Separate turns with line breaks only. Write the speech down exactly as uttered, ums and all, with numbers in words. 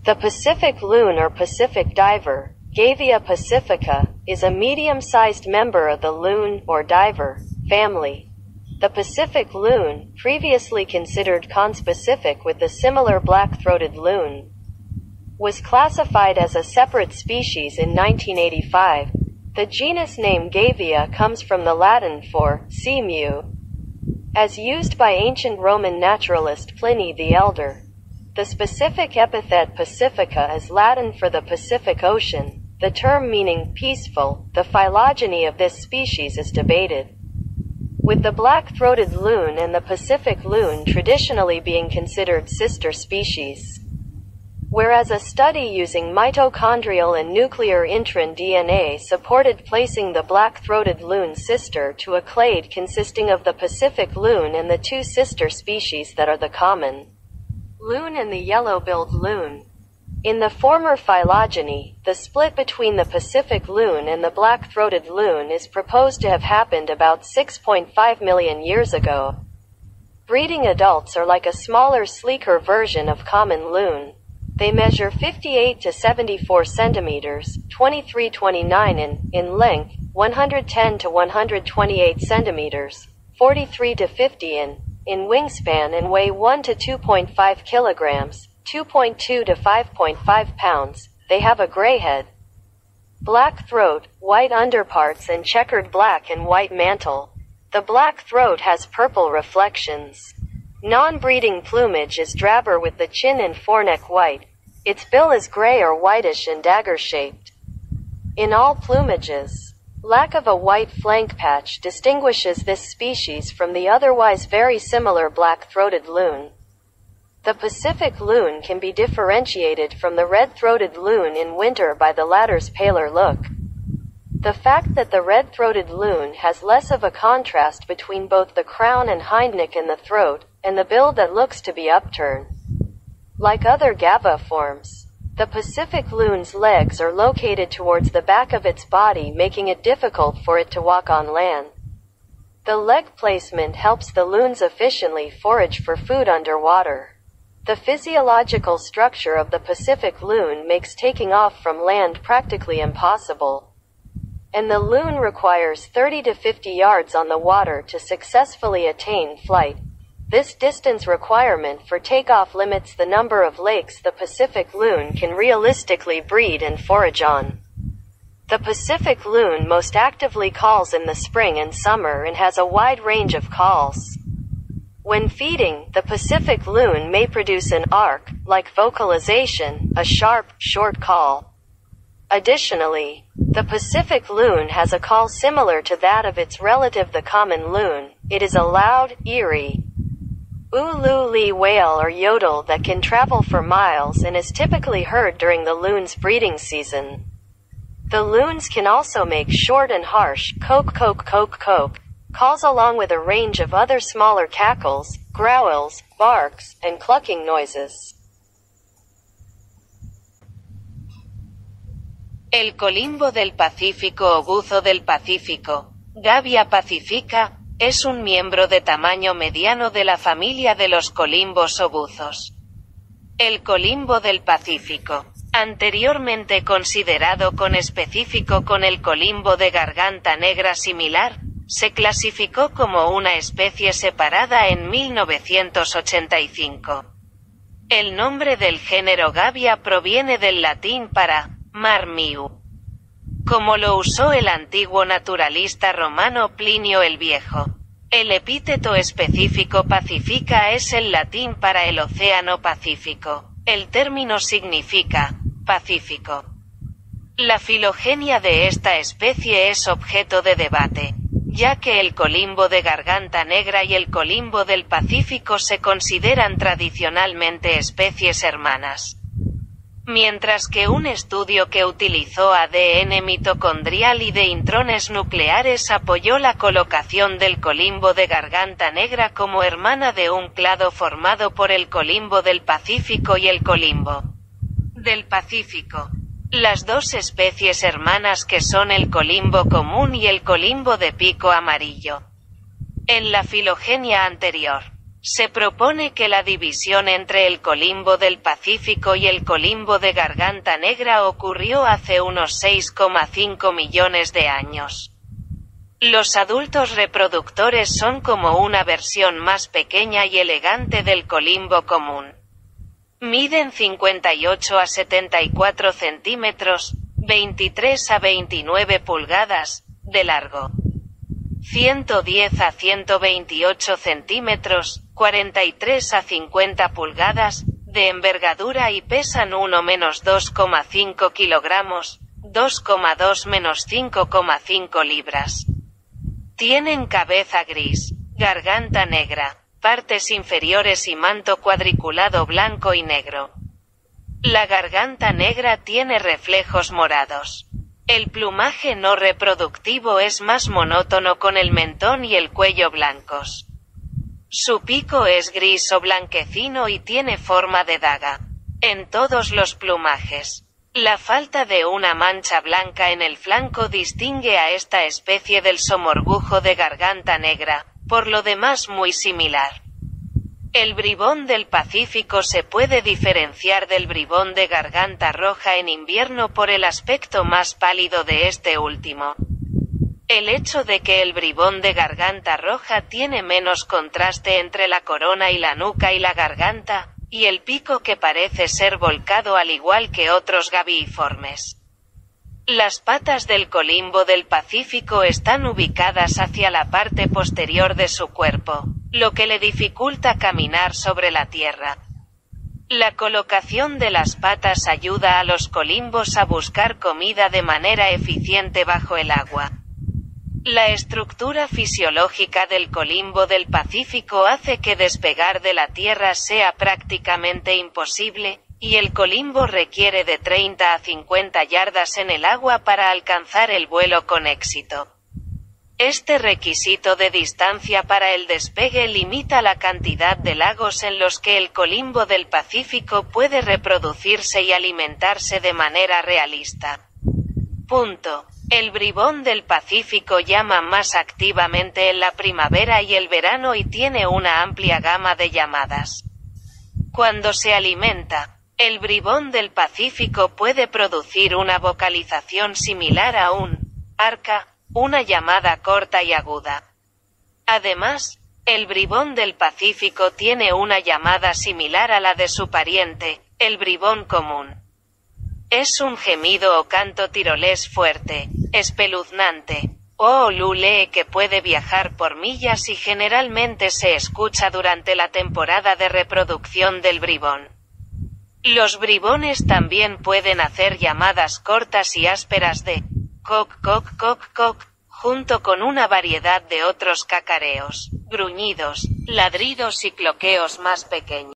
The Pacific loon or Pacific diver, Gavia pacifica, is a medium-sized member of the loon, or diver, family. The Pacific loon, previously considered conspecific with the similar black-throated loon, was classified as a separate species in nineteen eighty-five. The genus name Gavia comes from the Latin for sea mew, as used by ancient Roman naturalist Pliny the Elder. The specific epithet pacifica is Latin for the Pacific Ocean, the term meaning peaceful. The phylogeny of this species is debated, with the black-throated loon and the Pacific loon traditionally being considered sister species, whereas a study using mitochondrial and nuclear intron D N A supported placing the black-throated loon sister to a clade consisting of the Pacific loon and the two sister species that are the common loon and the yellow-billed loon. In the former phylogeny, the split between the Pacific loon and the black-throated loon is proposed to have happened about six point five million years ago. Breeding adults are like a smaller, sleeker version of common loon. They measure fifty-eight to seventy-four centimeters, twenty-three to twenty-nine in, in length, one hundred ten to one hundred twenty-eight centimeters, forty-three to fifty in, in wingspan, and weigh one to two point five kilograms, two point two to five point five pounds. They have a gray head, black throat, white underparts, and checkered black and white mantle. The black throat has purple reflections. Non-breeding plumage is drabber with the chin and foreneck white. Its bill is gray or whitish and dagger-shaped. In all plumages, lack of a white flank patch distinguishes this species from the otherwise very similar black-throated loon. The Pacific loon can be differentiated from the red-throated loon in winter by the latter's paler look. The fact that the red-throated loon has less of a contrast between both the crown and hindneck in the throat, and the bill that looks to be upturned. Like other Gava forms, the Pacific loon's legs are located towards the back of its body, making it difficult for it to walk on land. The leg placement helps the loons efficiently forage for food underwater. The physiological structure of the Pacific loon makes taking off from land practically impossible, and the loon requires thirty to fifty yards on the water to successfully attain flight. This distance requirement for takeoff limits the number of lakes the Pacific loon can realistically breed and forage on. The Pacific loon most actively calls in the spring and summer and has a wide range of calls. When feeding, the Pacific loon may produce an arc, like vocalization, a sharp, short call. Additionally, the Pacific loon has a call similar to that of its relative the common loon. It is a loud, eerie, ulu-lee wail or yodel that can travel for miles and is typically heard during the loon's breeding season. The loons can also make short and harsh koke-koke-koke-koke calls along with a range of other smaller cackles, growls, barks, and clucking noises.
El colimbo del Pacífico o buzo del Pacífico, Gavia pacifica, es un miembro de tamaño mediano de la familia de los colimbos o buzos. El colimbo del Pacífico, anteriormente considerado conespecífico con el colimbo de garganta negra similar, se clasificó como una especie separada en mil novecientos ochenta y cinco. El nombre del género Gavia proviene del latín para mar miu, como lo usó el antiguo naturalista romano Plinio el Viejo. El epíteto específico pacifica es el latín para el océano Pacífico. El término significa pacífico. La filogenia de esta especie es objeto de debate, ya que el colimbo de garganta negra y el colimbo del Pacífico se consideran tradicionalmente especies hermanas. Mientras que un estudio que utilizó A D N mitocondrial y de intrones nucleares apoyó la colocación del colimbo de garganta negra como hermana de un clado formado por el colimbo del Pacífico y el colimbo del Pacífico. Las dos especies hermanas que son el colimbo común y el colimbo de pico amarillo. En la filogenia anterior, Se propone que la división entre el colimbo del Pacífico y el colimbo de Garganta Negra ocurrió hace unos seis coma cinco millones de años. Los adultos reproductores son como una versión más pequeña y elegante del colimbo común. Miden cincuenta y ocho a setenta y cuatro centímetros, veintitrés a veintinueve pulgadas, de largo. ciento diez a ciento veintiocho centímetros, cuarenta y tres a cincuenta pulgadas, de envergadura y pesan uno menos dos coma cinco kilogramos, dos coma dos menos cinco coma cinco libras. Tienen cabeza gris, garganta negra, partes inferiores y manto cuadriculado blanco y negro. La garganta negra tiene reflejos morados. El plumaje no reproductivo es más monótono con el mentón y el cuello blancos. Su pico es gris o blanquecino y tiene forma de daga. En todos los plumajes. La falta de una mancha blanca en el flanco distingue a esta especie del somorgujo de garganta negra, por lo demás muy similar. El bribón del Pacífico se puede diferenciar del bribón de garganta roja en invierno por el aspecto más pálido de este último. El hecho de que el bribón de garganta roja tiene menos contraste entre la corona y la nuca y la garganta, y el pico que parece ser volcado al igual que otros gaviiformes. Las patas del colimbo del Pacífico están ubicadas hacia la parte posterior de su cuerpo, lo que le dificulta caminar sobre la tierra. La colocación de las patas ayuda a los colimbos a buscar comida de manera eficiente bajo el agua. La estructura fisiológica del colimbo del Pacífico hace que despegar de la tierra sea prácticamente imposible, y el colimbo requiere de treinta a cincuenta yardas en el agua para alcanzar el vuelo con éxito. Este requisito de distancia para el despegue limita la cantidad de lagos en los que el colimbo del Pacífico puede reproducirse y alimentarse de manera realista. Punto. El bribón del Pacífico llama más activamente en la primavera y el verano y tiene una amplia gama de llamadas. Cuando se alimenta, el bribón del Pacífico puede producir una vocalización similar a un arca, una llamada corta y aguda. Además, el bribón del Pacífico tiene una llamada similar a la de su pariente, el bribón común. Es un gemido o canto tirolés fuerte, espeluznante, o lulee que puede viajar por millas y generalmente se escucha durante la temporada de reproducción del bribón. Los bribones también pueden hacer llamadas cortas y ásperas de coc coc coc coc, junto con una variedad de otros cacareos, gruñidos, ladridos y cloqueos más pequeños.